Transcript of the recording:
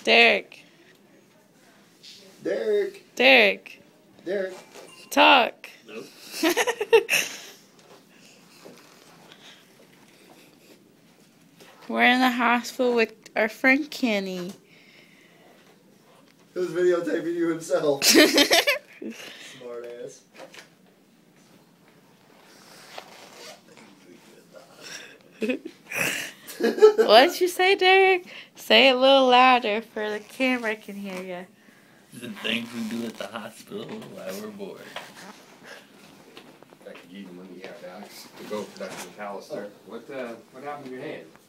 Derek. Derek. Derek. Derek. Talk. Nope. We're in the hospital with our friend Kenny. He was videotaping you himself. Smart ass. What'd you say, Derek? Say it a little louder for the camera can hear you. The things we do at the hospital while we're bored. I could give you money, yeah, Alex, to go production McAllister. What happened to your hand?